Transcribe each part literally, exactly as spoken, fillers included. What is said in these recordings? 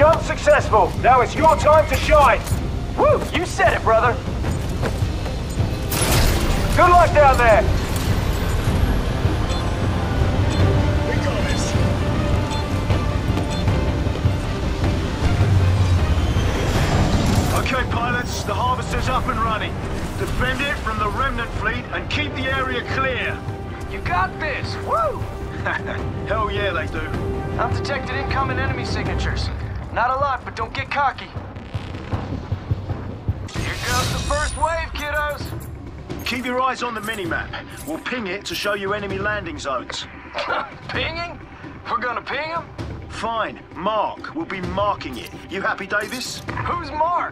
Jump successful. Now it's your time to shine. Woo! You said it, brother. Good luck down there. We got this. Okay, pilots, the harvester's up and running. Defend it from the remnant fleet and keep the area clear. You got this. Woo! Hell yeah, they do. I've detected incoming enemy signatures. Not a lot, but don't get cocky. Here goes the first wave, kiddos. Keep your eyes on the minimap. We'll ping it to show you enemy landing zones. Pinging? We're gonna ping them? Fine. Mark. We'll be marking it. You happy, Davis? Who's Mark?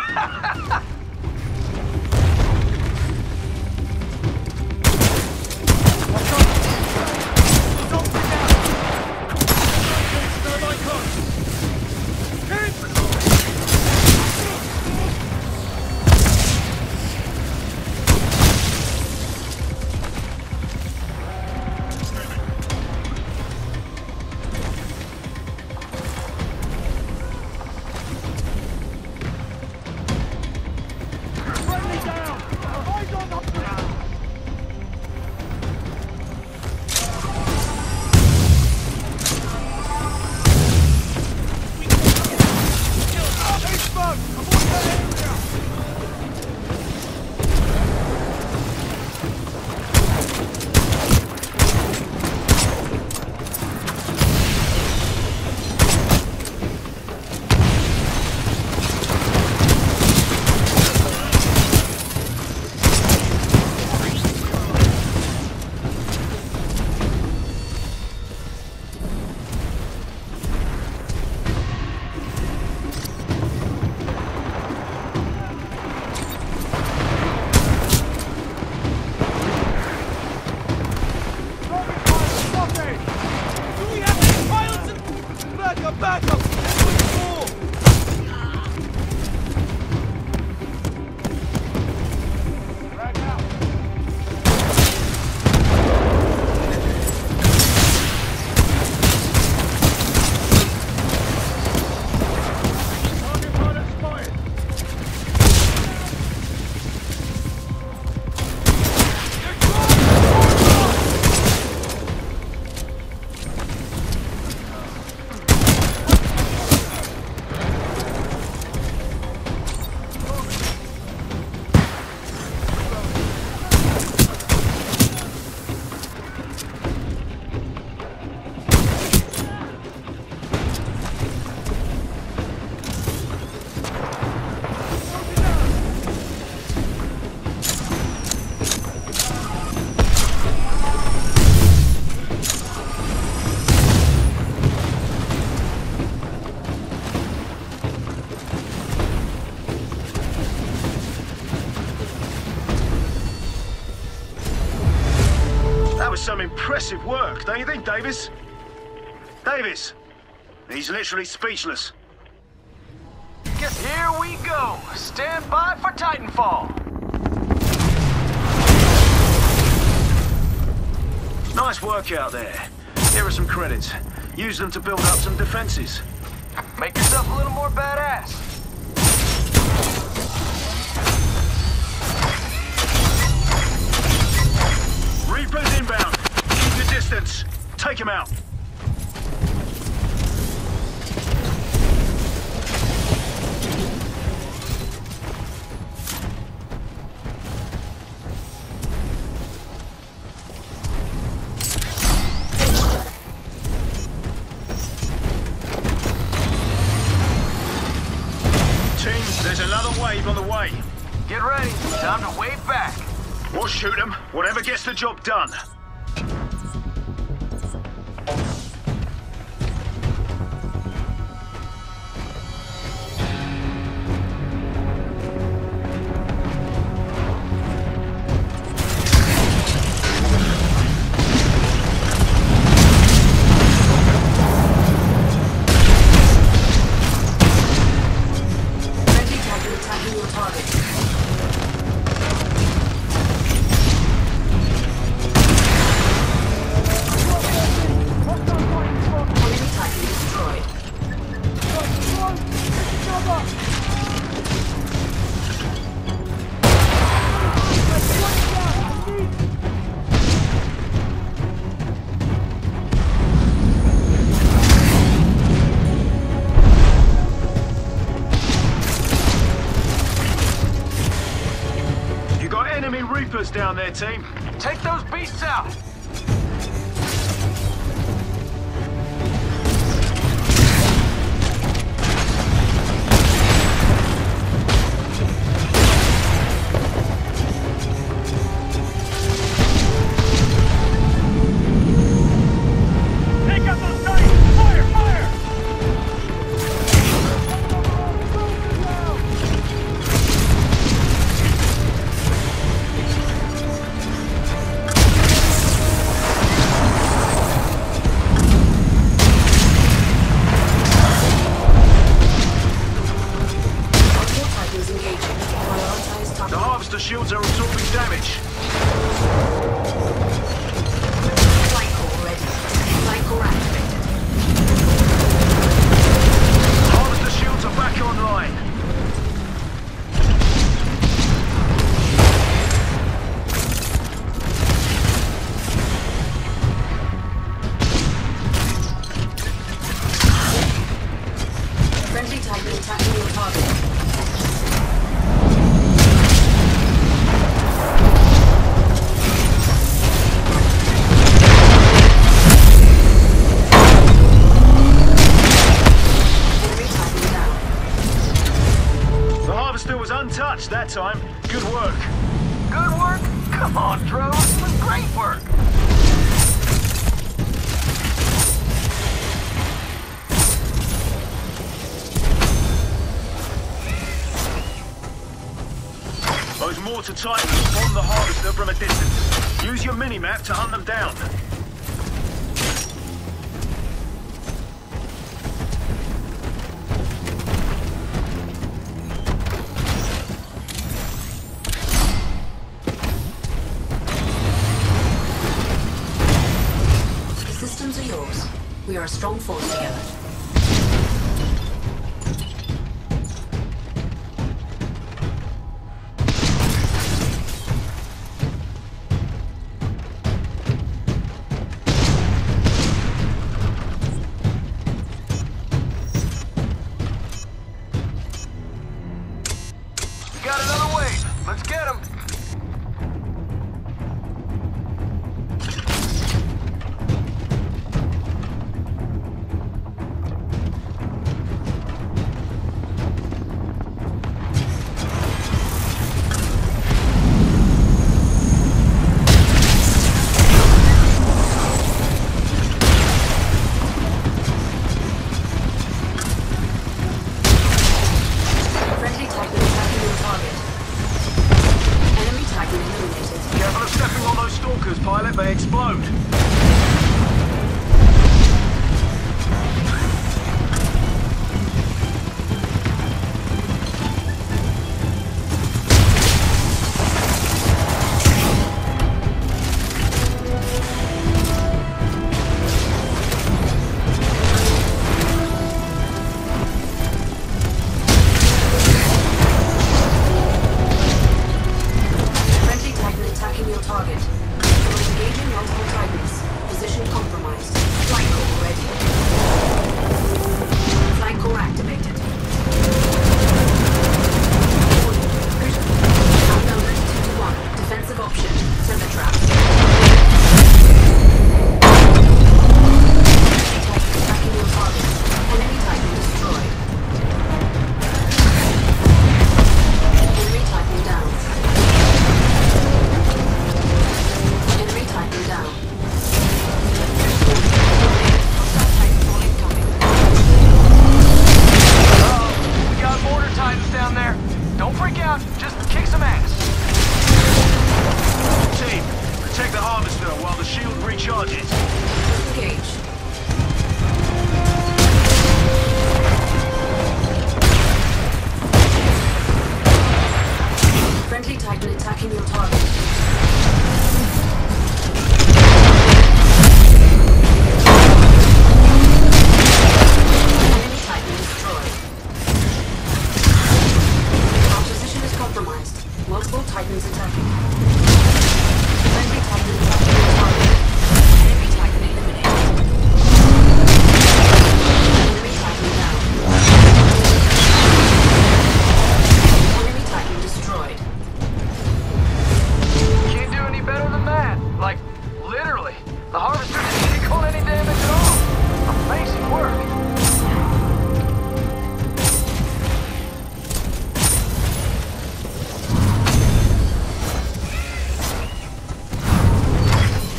Some impressive work, don't you think, Davis? Davis! He's literally speechless. Here we go. Stand by for Titanfall. Nice work out there. Here are some credits. Use them to build up some defenses. Make yourself a little more badass. Reapers inbound. Keep your distance. Take him out. Team, there's another wave on the way. Get ready. Time to wave back. We'll shoot them. Whatever gets the job done. enemy Reapers down there, team. Take those beasts out! Shields are absorbing damage. Flight core ready. Flight core activated. Harvester shields are back online. Friendly Titan attacking your target. Untouched that time. Good work. Good work? Come on, Dro. It was great work. Those mortar titans bomb the harvester from a distance. Use your mini-map to hunt them down. Systems are yours. We are a strong force together. We got another wave. Let's get him. Pilot, they explode. Friendly Titan attacking your target. Engaging multiple Titans. Position compromised. Flight core ready. Flight core activated. Outnumbered two to one. Defensive option. Tether trap. Titan attacking your target. Enemy Titan destroyed. Enemy Titan down. Enemy Titan down. Hostile Titanfall incoming. Uh-oh. We got mortar titans down there. Don't freak out. Just kick some ass. Team, protect the harvester while the shield recharges. Engage. Friendly Titan attacking your target. Enemy Titan destroyed. Our position is compromised. Multiple Titans attacking. Friendly Titan attacking your target. Enemy Titan eliminated. Enemy Titan down. Enemy Titan destroyed.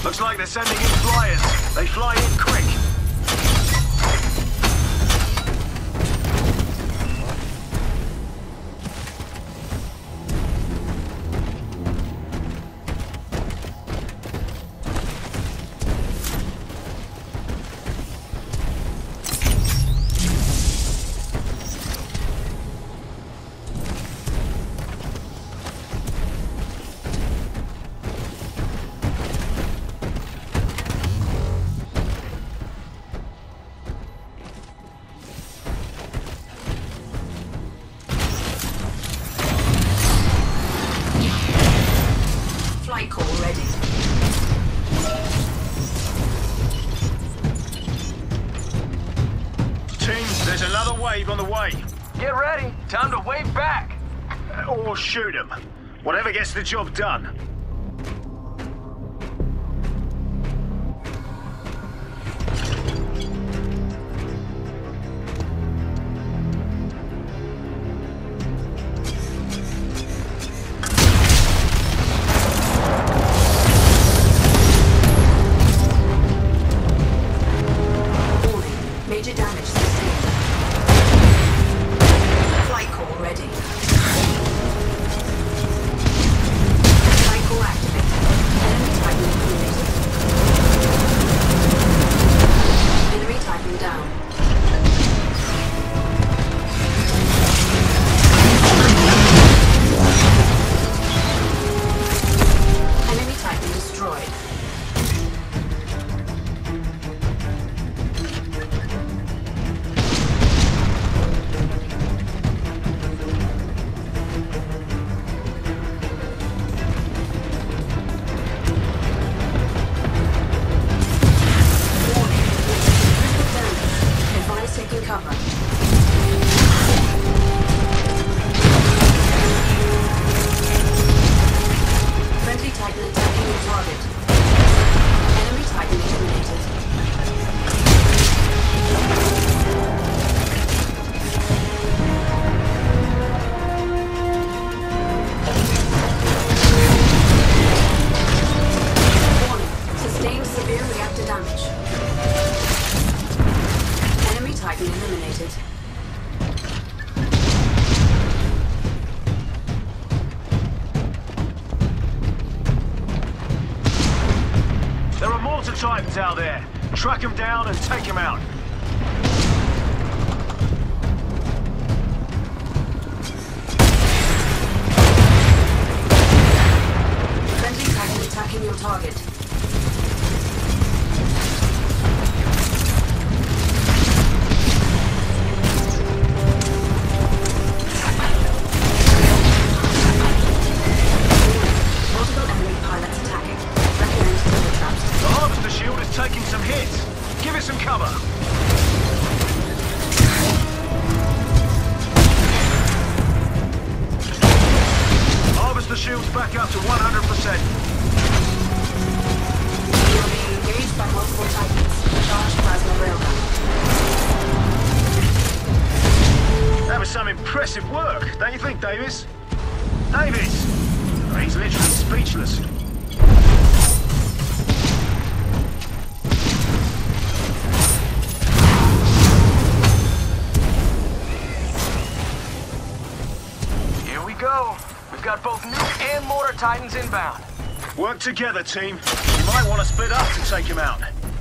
Looks like they're sending in flyers. They fly in quick. Flight call ready. Team, there's another wave on the way. Get ready. Time to wave back. Or shoot them. Whatever gets the job done. Major damage sustained. Flight call ready. Flight call activated. Enemy Titan eliminated. Enemy Titan down. Enemy Titan destroyed. Taking cover. Friendly Titan attacking your target. Enemy Titan eliminated. Warning. Sustained severe reactor damage. Titan eliminated. There are mortar Titans out there. Track them down and take them out. Friendly Titan attacking your target. Taking some hits. Give it some cover. Harvester shields back up to one hundred percent. You are being engaged by multiple Titans. Charge plasma railgun. That was some impressive work, don't you think, Davis? Davis! He's literally speechless. Go. We've got both nuke and mortar Titans inbound. Work together, team. You might want to split up to take him out.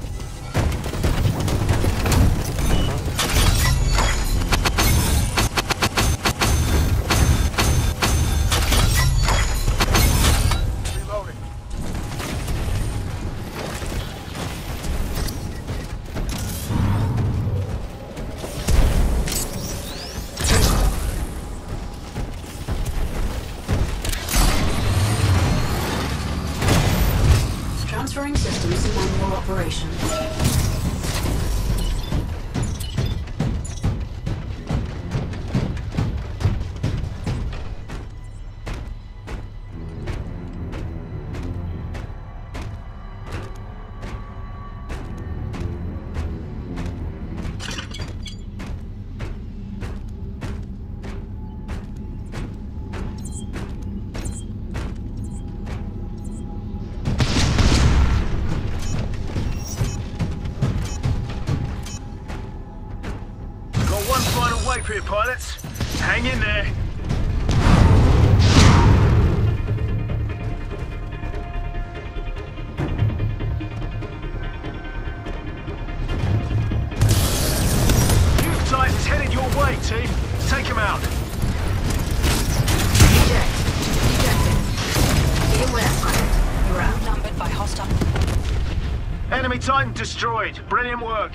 Reloading. Transferring systems to manual operation. pilots. Hang in there. Youth Titan's headed your way, team. Take him out. Eject. Ejected. Be aware, pilot. You're outnumbered by hostile. Enemy Titan destroyed. Brilliant work.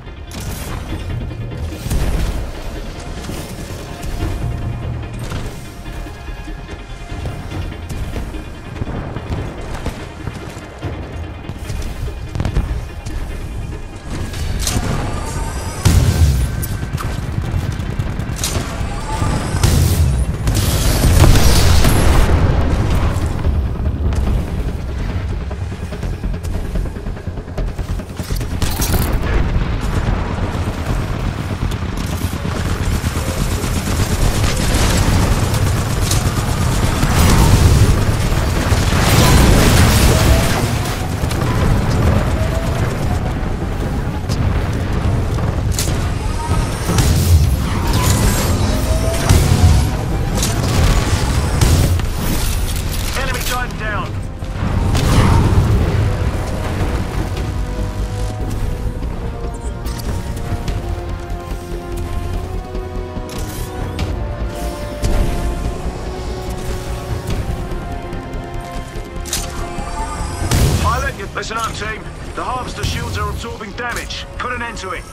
Listen up, team. The harvester shields are absorbing damage. Put an end to it.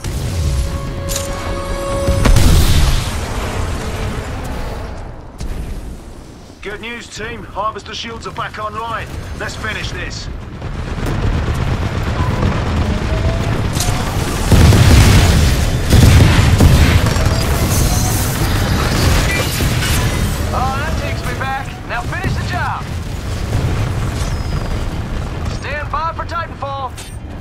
Good news, team. Harvester shields are back online. Let's finish this. Oh, that takes me back. Now finish the job. Stand by for Titanfall.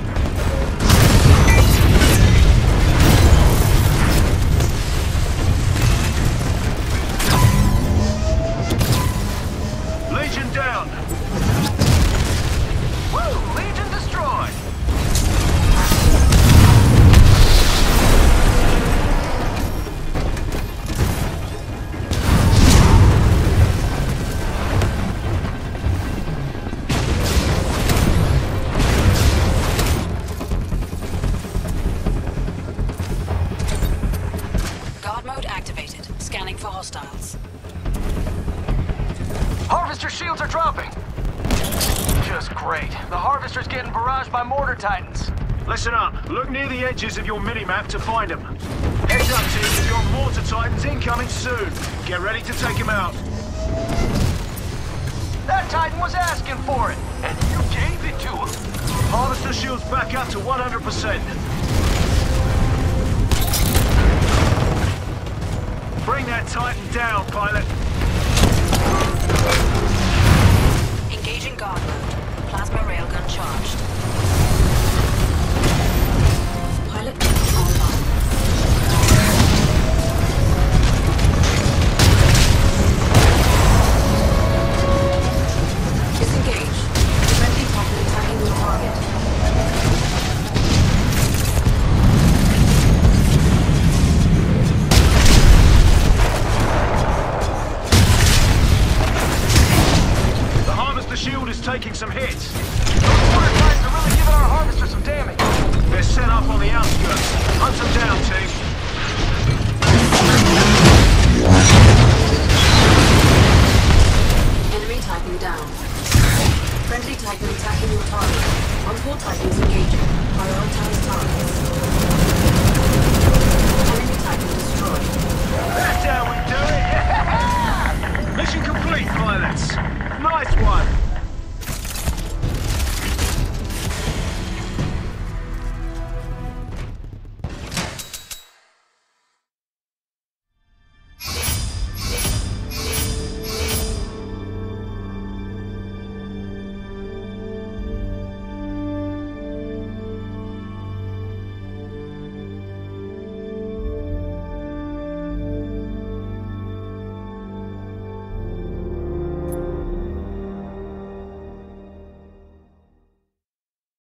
Legion down. Woo! Legion destroyed. Guard mode activated. Scanning for hostiles. Harvester shields are dropping. Just great. The Harvester's getting barraged by mortar titans. Listen up. Look near the edges of your minimap to find them. Heads up, team. You've got mortar titans incoming soon. Get ready to take them out. That titan was asking for it, and you gave it to him. Harvester shields back up to one hundred percent. Bring that titan down, pilot. Engaging guard mode. Plasma railgun charged. Pilot online. Disengage. Friendly Titan attacking your target. The shield is taking some hits. Those mortar titans are really giving our Harvester some damage. They're set up on the outskirts. Hunt them down, team. Enemy Titan down. Friendly Titan attacking your target. On-board Titans engaging. Prioritize targets.